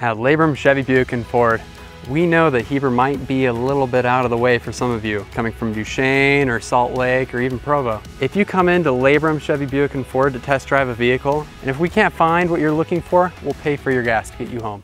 At Labrum Chevy Buick and Ford, we know that Heber might be a little bit out of the way for some of you, coming from Duchesne or Salt Lake or even Provo. If you come into Labrum Chevy Buick and Ford to test drive a vehicle, and if we can't find what you're looking for, we'll pay for your gas to get you home.